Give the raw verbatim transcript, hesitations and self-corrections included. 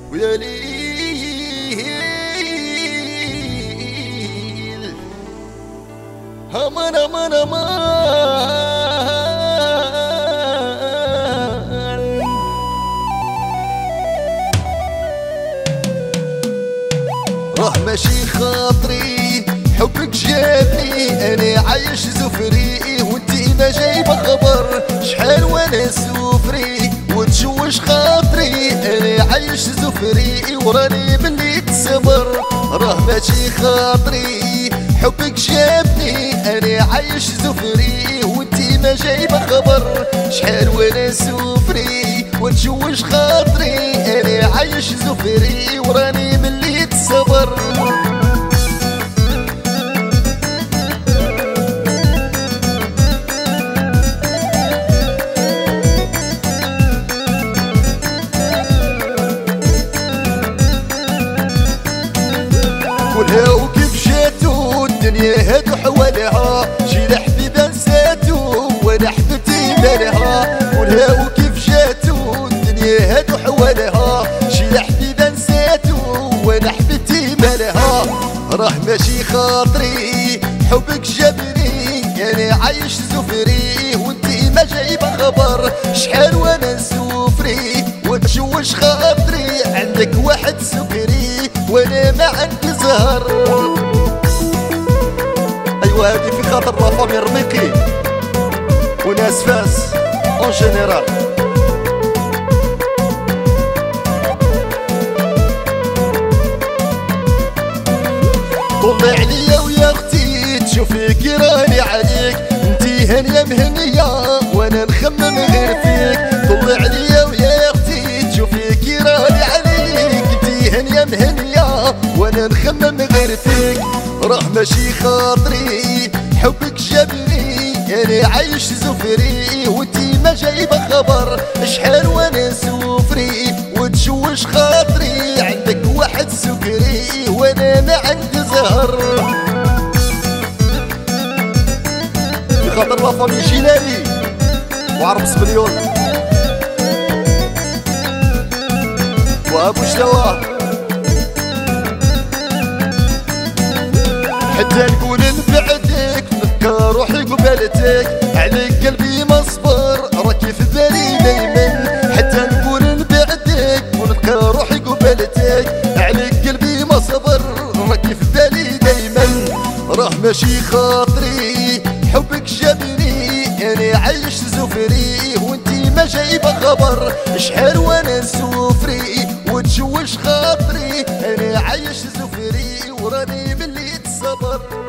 ويا ليل همان همان همان راه ماشي خاطري حبك جابني انا عايش زفري وانتي ما جايبه خبر شحال وانا سوفري وتشوش خاطري انا عايش زفري وراني باللي تصبر راه ماشي خاطري حبك جابني انا عايش زفري وانتي ما جايبه خبر شحال وانا سوفري وتشوش خاطري انا عايش زفري وراني باللي تصبر قولها وكيف جاتو الدنيا هادو حوالها شي لحبيبه نساتو وانا حبتي بالها قولها وكيف جاتو الدنيا هادو حوالها شي لحبيبه نساتو وانا حبتي بالها راه ماشي خاطري حبك جابني انا عايش زفري وانتي ما جايبه خبر شحال وانا نسوفري وتشوش خاطري عندك واحد سكري وانا ما عندي زهر ايوا هادي في خاطر لا فامي رميقي وناس فاس اون جينيرال طلع عليا ويا اختي تشوفي كي راني عليك انتي هانيه مهنيه وانا نخمم غير فيك طلع عليا ويا اختي تشوفي كي راني عليك انتي هانيه مهنيه وانا نخمم غير فيك راه ماشي خاطري حبك جابني انا عايش زفري وانتي ما جايبه خبر شحال وانا سوفري وتشوش خاطري عندك واحد سكري وانا ما عندي زهر بخاطر لا فامي جيلاني وعربس مليون وابو شتوى حتى نقول نبعدك نذكر روحي قبالتك عليك قلبي ما صبر راكي في بالي دايما حتى نقول نبعدك ونذكر روحي قبالتك عليك قلبي ما صبر راكي في بالي دايما راه ماشي خاطري حبك جابني انا عايش زفري وانتي ما جايبه خبر شحال وانا سوفري وتشوش خاطري انا عايش زفري وراني باللي تصبر